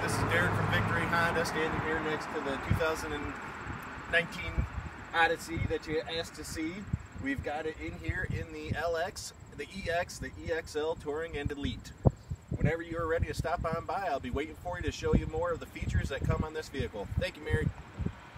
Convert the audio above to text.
this is Derek from Victory Honda, standing here next to the 2019 Odyssey that you asked to see. We've got it in here in the LX, the EX, the EXL Touring, and Elite. Whenever you're ready to stop on by, I'll be waiting for you to show you more of the features that come on this vehicle. Thank you, Mary.